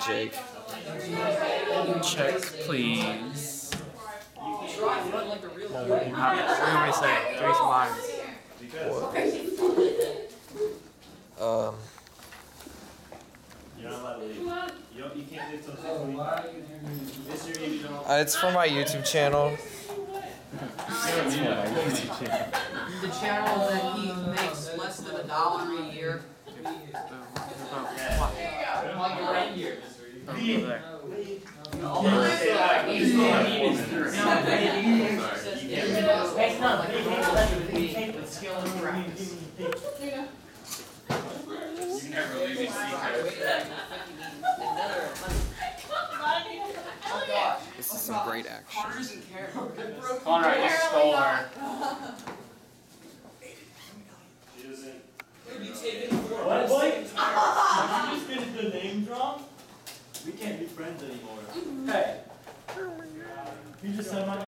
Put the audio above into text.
Jake. Check, please. What do you want me to say? 3 lines. You're not allowed to leave. You can't leave till 6. It's for my YouTube channel. The channel that he makes less than $1 a year. You never leave me Seacoast. This is some great action. Connor, I just stole her. She doesn't. What, boy? Did you just finish the name drop? We can't be friends anymore. Hey. You just said my